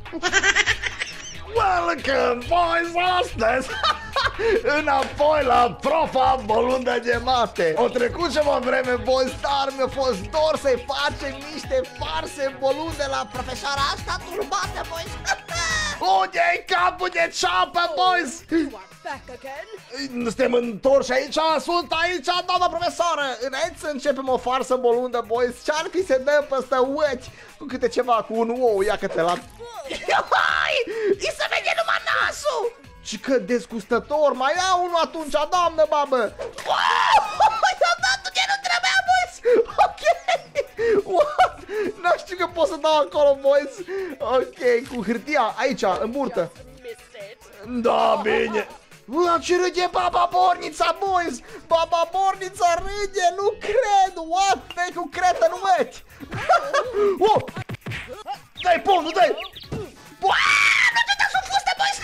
Welcome, boys, astăzi! Înapoi la profa bolundă de mate. O trecut ceva vreme, boys, dar mi-a fost dor să-i facem niște farse bolunde la profesoara asta turbată, boys. Unde-i capul de ceapă, boys? Suntem întorși aici, sunt aici, doamna profesoară. Înainte să începem o farsă bolundă, boys, ce-ar fi să dăm peste uăți cu câte ceva, cu un ou, ia că te la... Îi se vede numai nasul! Și că dezgustător, mai ia unul atunci, doamnă babă! I-am dat ce nu trebuia, boys! Ok! What? Nu știu că pot să dau acolo, boys! Ok, cu hârtia, aici, în burtă. Da, bine! Ula, ce râde baba Bornița, boys! Baba Bornița râde, nu cred! What? Dai cu cretă, nu măti! Oh! Dai pumnul, dai! Nu te dați o fustă, boys!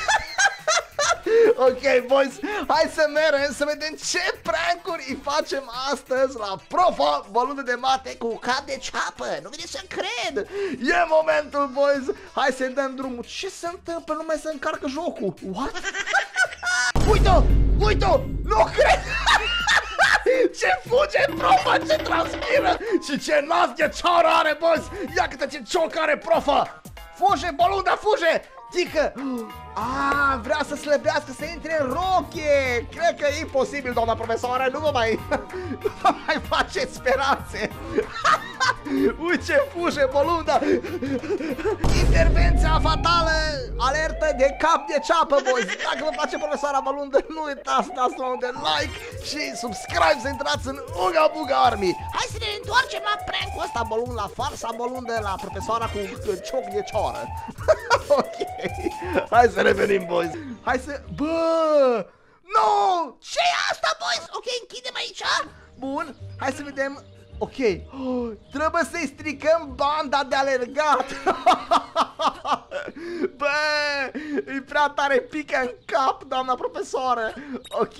Ok, boys, hai să mergem să vedem ce prank-uri îi facem astăzi la profa bolundă de mate cu cap de ceapă. Nu vine să cred. E momentul, boys. Hai să-i dăm drumul. Ce se întâmplă? Nu mai se încarcă jocul. What? Uite-o! Uite-o! Nu cred! Ce fuge profa, ce transpiră și ce nas de ceară are, boys. Ia câte ce cioc are profa. Fuge, bolunda, fuge! Tică! Vrea să slăbească, să intre în roche! Cred că e imposibil, doamna profesoară, nu vă mai faceți speranțe! Uite ce fuge, bolunda! Intervenția fatală! Alertă de cap de ceapă, boys! Dacă vă place profesoara bolundă, nu uitați să dați un de like și subscribe să intrați în Uga Buga Army! Hai să ne întoarcem la prank-ul ăsta bolund, la farsa bolundă, la profesoara cu cioc de ceară! Ok, hai să revenim, boys. Hai să... Bă! Nu! Ce-i asta, boys? Ok, închidem aici. Bun, hai să vedem. Ok, trebuie să-i stricăm banda de alergat. Bă, e prea tare, pică în cap, doamna profesoară. Ok.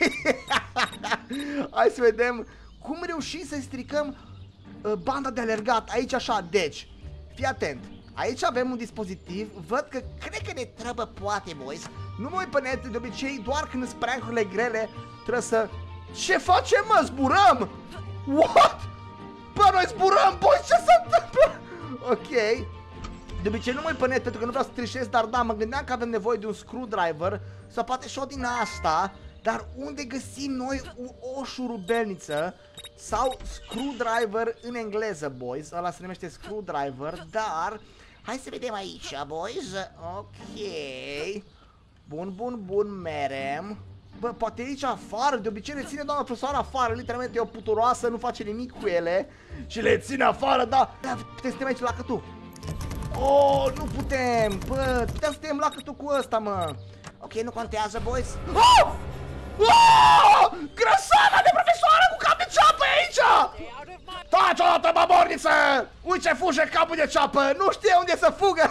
Hai să vedem cum reușim să-i stricăm banda de alergat. Aici așa, deci, fii atent. Aici avem un dispozitiv, văd că cred că ne trebuie poate, boys. Nu mă uit pe net, de obicei, doar când îți prank-urile grele, trebuie să... Ce facem, mă? Zburăm? What? Bă, noi zburăm, boys, ce se întâmplă? Ok. De obicei nu mă uit pe net pentru că nu vreau să trișez, dar da, mă gândeam că avem nevoie de un screwdriver sau poate și o din asta. Dar unde găsim noi o șurubelniță sau screwdriver în engleză, boys? Ăla se numește screwdriver, dar... Hai să vedem aici, boys. Ok. Bun, bun, bun, merem. Bă, poate aici afară, de obicei le ține doamna profesoară afară, literalmente e o puturoasă, nu face nimic cu ele. Și le ține afară, da. Da, putem să stăm aici la cătu. Oh, nu putem. Bă, putem să stăm la cătu cu ăsta, mă. Ok, nu contează, boys. Oh! Oh! Grăsana de profesoară cu cap de ceapă e aici! Taci odată, baborniță! Uite ce fuge capul de ceapă! Nu știe unde să fugă!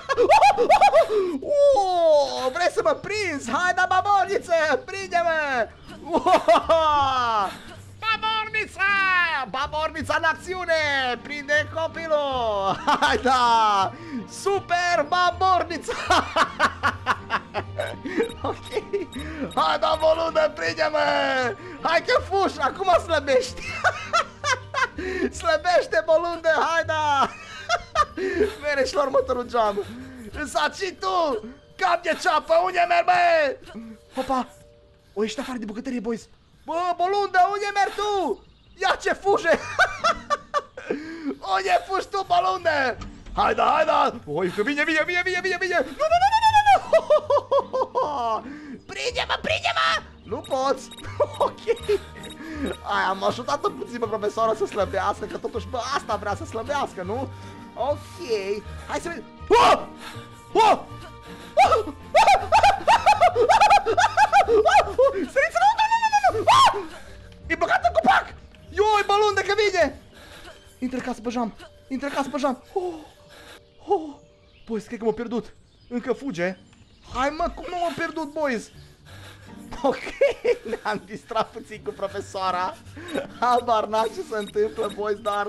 Vrei să mă prinzi? Hai, da, baborniță! Prinde-mă! Babornița! Babornița în acțiune! Prinde copilul! Hai, da! Super babornița! Ok. Hai, da, bolundă, prinde-mă! Hai că fugi! Acum slăbești! Slăbește, bolundă! Hai, da! Mere și la următorul geam! Însaci tu! Cap de ceapă! Unde mergi, bă? Opa! O, ești afară de bucătărie, boys! Bă, bolundă, unde mergi tu? Ia ce fuge! Unde fugi tu, bolundă? Hai, da, hai, da! Oi, că vine! Nu! Prinde-mă, prinde-mă! Nu poți! Ok. Ai, am ajutat-o puțin pe profesoară să slăbească, că totuși, bă, asta vrea să slăbească, nu? Ok. Hai să vedem. Oh! Oh! Săriți înăuntru, nu! E băgat în copac! Ioi, bolundă, că vine! Intră în casă pe geam! Intră în casă pe geam! Boys, cred că m-a pierdut. Încă fuge. Hai, mă, cum nu m-am pierdut, boys? Ok, ne-am distrat puțin cu profesoara. Habar n-am ce se întâmplă, boys, dar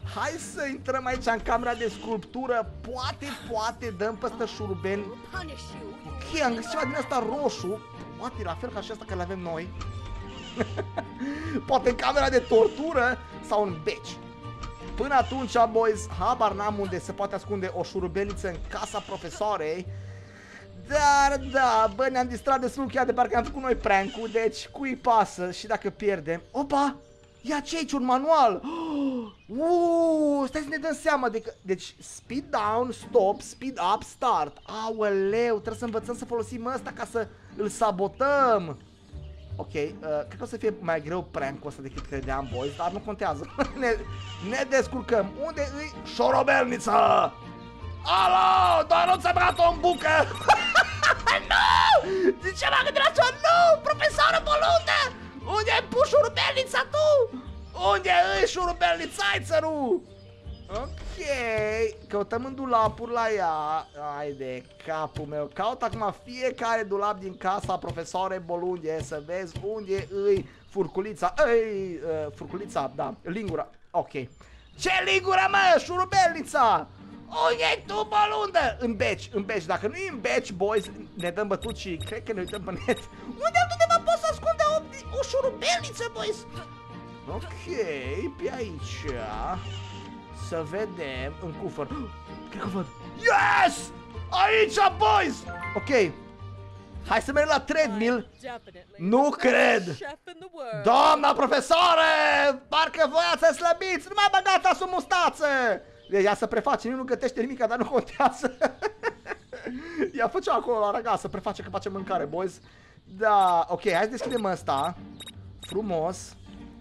Hai să intrăm aici în camera de sculptură. Poate dăm pe ăsta șurubeni. Ok, am găsit ceva din asta roșu. Poate la fel ca și asta care le avem noi. Poate în camera de tortură sau în beci. Până atunci, boys, habar n-am unde se poate ascunde o șurubeliță în casa profesoarei. Dar, da, bă, ne-am distrat destul chiar de parcă am făcut noi prank-ul, deci cui pasă și dacă pierdem. Opa! Ia ce aici, un manual! Stai să ne dăm seama, deci speed down, stop, speed up, start. Aoleu, trebuie să învățăm să folosim ăsta ca să îl sabotăm. Ok, cred că o să fie mai greu prank-ul ăsta decât credeam, boys, dar nu contează. ne descurcăm. Unde îi șorobelniță? Alo, doar nu ți-ai băgat-o în bucă? Nu! De ce m-am gândit la ceva? Nu! Profesorul Bolunde! Unde ai pus șurubelnița tu? Unde îi șurubelnițaițărul? Ok, căutăm în dulapuri la ea. Hai de capul meu. Caut acum fiecare dulap din casa profesoarei Bolunde să vezi unde îi furculița. Ei, furculița, da, lingura. Ok. Ce lingura, mă? Șurubelnița! Unde-i tu, Bolunde? În beci, dacă nu e în beci, boys, ne dăm bătut și cred că ne uităm pe net. Unde undeva pot să ascunde o șurubelniță, boys? Ok, pe aici. Să vedem în cufăr. Cred că văd. Yes! Aici, boys! Ok. Hai să mergem la treadmill. Nu cred! Doamna profesoare! Parcă voiați să slăbiți! Nu mai băgați o mustață! Ea să preface, nu gătește nimic, dar nu contează. Ea făcea acolo la raga să preface că face mâncare, boys. Da, ok, hai să deschidem ăsta. Frumos.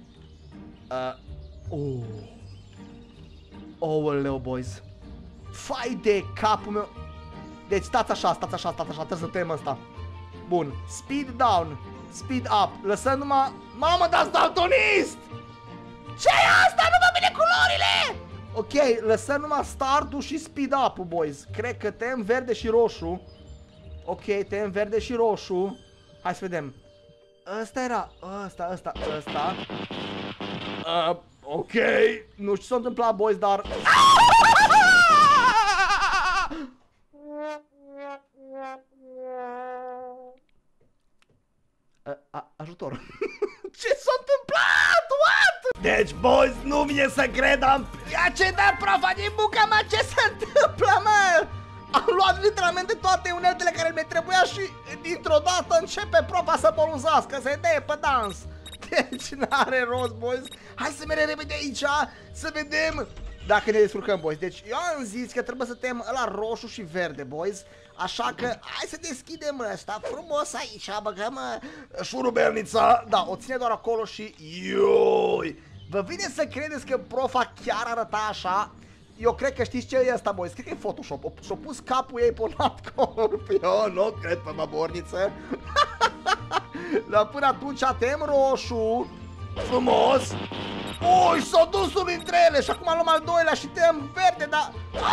Ouleu, boys. Fai de capul meu. Deci stați așa, trebuie să tăiem ăsta. Bun, speed down, speed up. Lăsăm numai... Mamă, dați daltonist! Ce-i asta? Nu vă bine culorile! Ok, lăsăm numai start-ul și speed up-ul, boys. Cred că tăiem verde și roșu. Ok, tăiem verde și roșu. Hai să vedem. Ăsta era, ăsta. Ok, nu știu ce s-a întâmplat, boys, dar... Ajutor. Ce s-a întâmplat? What? Deci, boys, nu vine să cred, Ia ce dă profa din buca mea, ce se întâmplă, mă? Am luat literalmente toate uneltele care mi trebuia și dintr-o dată începe profa să bolunzească, să-i dea pe dans. Deci n-are rost, boys. Hai să mergem repede aici să vedem dacă ne descurcăm, boys. Deci eu am zis că trebuie să tăiem ăla roșu și verde, boys. Așa că hai să deschidem ăsta frumos aici, băgăm șurubelnița. Da, o ține doar acolo și ioi. Vă vine să credeți că profa chiar arăta așa? Eu cred că știți ce e asta, boys. Cred că e Photoshop. Și-a pus capul ei pe corp. Eu nu cred pe baborniță. La până atunci tăiem roșu. Frumos. Ui, s-a dus unul dintre ele și acum luăm al doilea și tăiem verde, dar...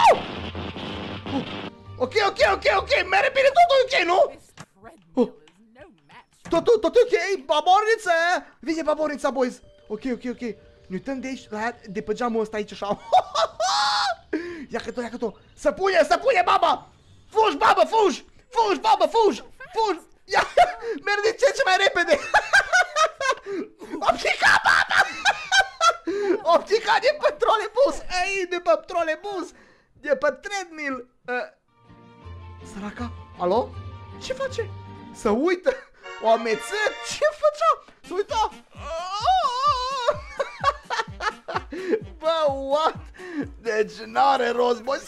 Ok, merge bine, tot ok, nu? Tot ok, baborniță. Vine babornița, boys. Ok. Ne uităm de aici, de pe geamul ăsta aici așa. Ia că tot. Să pune, baba. Fugi, babă, fugi. Ia, merg din ce mai repede. Optica, baba. Optica de pe trolebus. Ei, de pe trolebus. De pe treadmill. Săraca, alo? Ce face? Să uită. O ameță? Ce făcea? Să uita. Bă, what? Deci n-are rost, boys.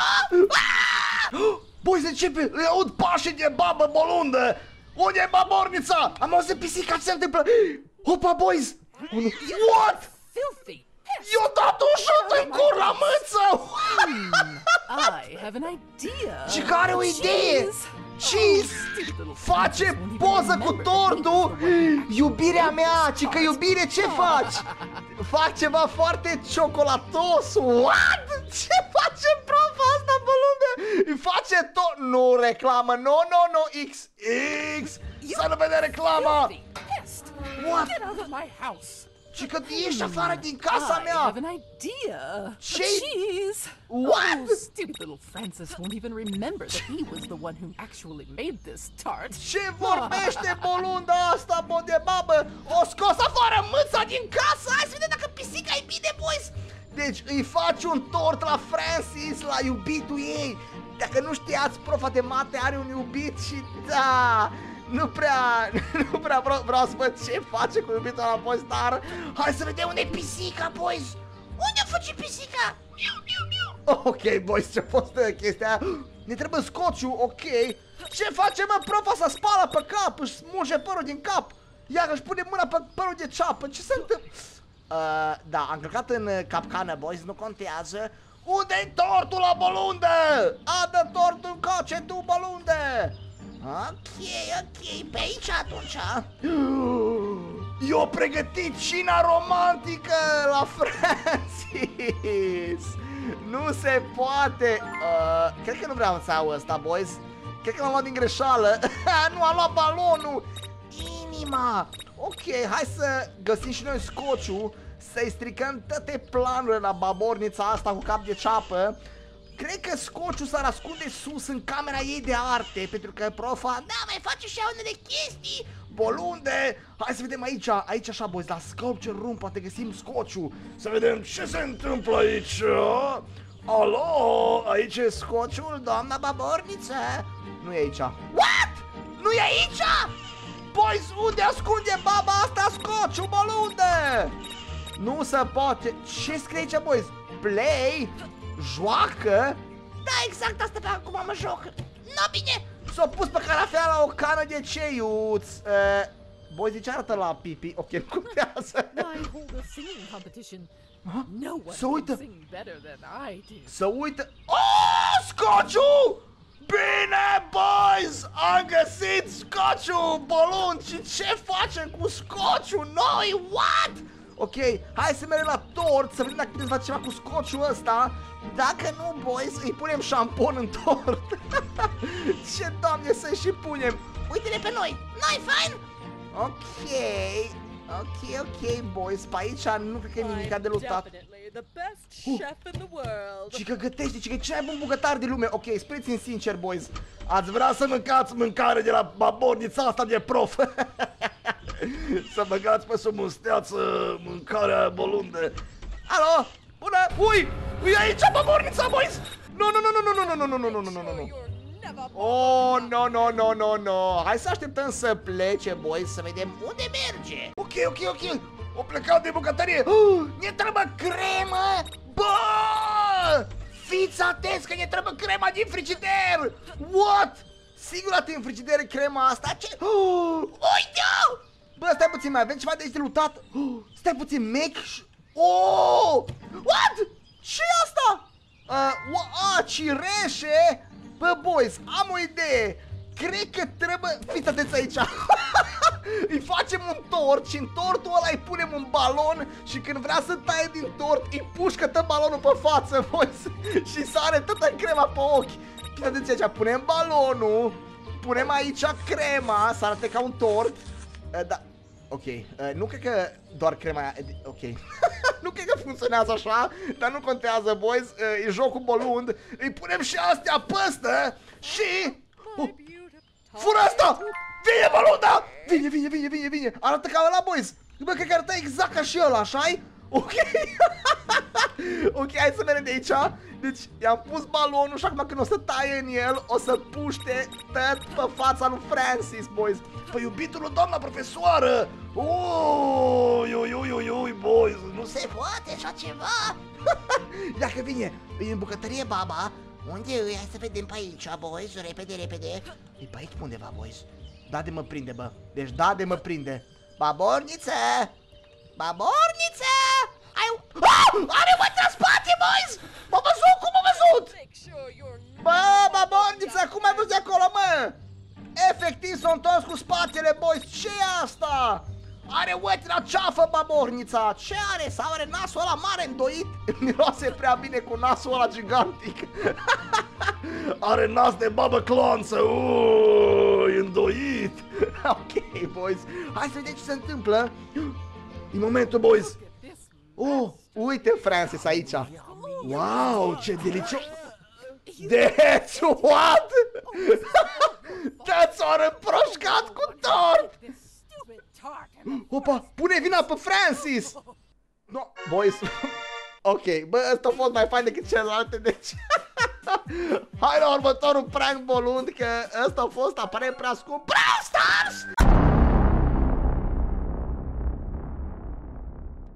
Boys, începe, îi aud pașii de babă Bolundă. Unde e babornița? Am auzit pisica, ce se întâmplă? Opa, boys. What? Eu dat un șut în cur la mâță. I have an idea. Și care o idee? Cheese face poză cu tortul. Iubirea mea, ci că iubire ce faci? Fac ceva foarte ciocolatos. What? Ce face profa asta, Bolunde? Îi face tot. Nu reclamă, no, X. Să nu vede reclama. What? Și că ești afară din casa I mea. have an idea. A She- cheese. What? Oh, stupid little Francis won't even remember that he was the one who actually made this tart. Ce vorbește bolunda asta, bă, de babă? O scos afară mâța din casă. Hai să vedem dacă pisica e bine, boys. Deci îi faci un tort la Francis, la iubitul ei. Dacă nu știați, profa de mate are un iubit și da, nu prea vreau să văd ce face cu iubitul ăla, boys, dar hai să vedem unde e pisica, boys. Unde face pisica? Ok, boys, ce-a fost chestia? Ne trebuie scociu, ok. Ce face, mă, profa să spală pe cap, își smulge părul din cap. Iar își pune mâna pe părul de ceapă, ce se întâmplă? Da, am călcat în capcană, boys, nu contează. Unde-i tortul la bolundă? Adă tortul încoace tu, bolunde! Ok, pe aici atunci. Eu pregătit cina romantică la Francis. Nu se poate. Cred că nu vreau să iau ăsta, boys. Cred că l-am luat din greșeală. Nu, am luat balonul. Inima. Ok, hai să găsim și noi scociu, să-i stricăm toate planurile la babornița asta cu cap de ceapă. Cred că scociu s-ar ascunde sus în camera ei de arte, pentru că profa, da, mai face și ea unele chestii. Bolunde, hai să vedem aici așa, boys, la Sculpture Room poate găsim scociu. Să vedem ce se întâmplă aici. Alo, aici e scociul, doamna baborniță? Nu e aici. What? Nu e aici? Boys, unde ascunde baba asta scociu, bolunde? Nu se poate. Ce scrie aici, boys? Play? Joacă? Da, exact asta pe acum mă joc. No, bine. S-a pus pe carafea la o cană de ceiuț. Boys, de ce arată la pipi? Ok, nu contează. I hold a singing competition. No one So can the- sing better than I do. Să uită. Oh, scociu! Bine, boys! Am găsit scociu, bolun! Și ce facem cu scociu noi? What? Ok, hai să mergem la tort, să vedem dacă putem face ceva cu scociul ăsta. Dacă nu, boys, îi punem șampon în tort. Ce, doamne, să și punem. Uite-ne pe noi, noi fain? Ok, boys, pe aici nu cred că e nimic de luptat. definitely the best chef in the world. Și că gătește, și că e cel mai bun bucătar din lume. Ok, spuneți-mi sincer, boys, ați vrea să mâncați mâncare de la babornița asta de prof? Să băgați pe sub musteață mâncarea bolunde. Alo, bună, ui, e aici babornița, boys. Nu. Oh, no. Hai să așteptăm să plece, boys, să vedem unde merge. Ok. O plecat de bucătărie. Ne trebuie cremă. Bă! Fiți atenți că ne trebuie crema din frigider. What? Sigur a în frigider crema asta? Ce? Uite-o! Bă, stai puțin, mai avem ceva de aici de lutat. Stai puțin, Oh! What? Ce e asta? Cireșe? Bă, boys, am o idee. Cred că trebuie... Fiți atenți aici. Îi facem un tort și în tortul ăla îi punem un balon și când vrea să taie din tort îi pușcă tot balonul pe față, boys. Și sare toată crema pe ochi. Fiți atenți aici, punem balonul, punem aici crema, să arate ca un tort. Da. Ok, nu cred că doar crema aia, ok. Nu cred că funcționează așa, dar nu contează, boys, e jocul bolund. Îi punem și astea păstă și... Fură asta! Vine bolunda! Vine! Arată ca ăla, boys. Bă, cred că arată exact ca și ăla, așa-i? Ok. Ok, hai să mergem de aici. Deci i-am pus balonul și acum când o să taie în el, o să puște tot pe fața lui Francis, boys. Păi iubitul lui doamna profesoară. Ui, boys, nu se poate așa ceva. Dacă vine, e în bucătărie baba. Unde e? Hai să vedem pe aici, boys, repede. E pe aici undeva, boys. Da de mă prinde, bă. Deci da de mă prinde. Baborniță! Are mă la spate, boys! M-a văzut, cum m-a văzut? Bă, baborniță, cum ai văzut de acolo, mă? Efectiv s-a întors cu spatele, boys. Ce e asta? Are uite la ceafă, babornița. Ce are? Sau are nasul ăla mare îndoit? Miroase prea bine cu nasul ăla gigantic. Are nas de babă clonță. Îndoit. Ok, boys. Hai să vedem ce se întâmplă. E momentul, boys. Look at this. Oh, uite Francis aici. Wow, ce delicios. Deci, what? Deci s-au împroșcat cu tort. This stupid tart. And Opa, pune vina pe Francis. No, boys. Ok, bă, ăsta a fost mai fain decât celelalte, deci... Hai la următorul prank bolund, că ăsta a fost aparent prea scump. Brawl Stars!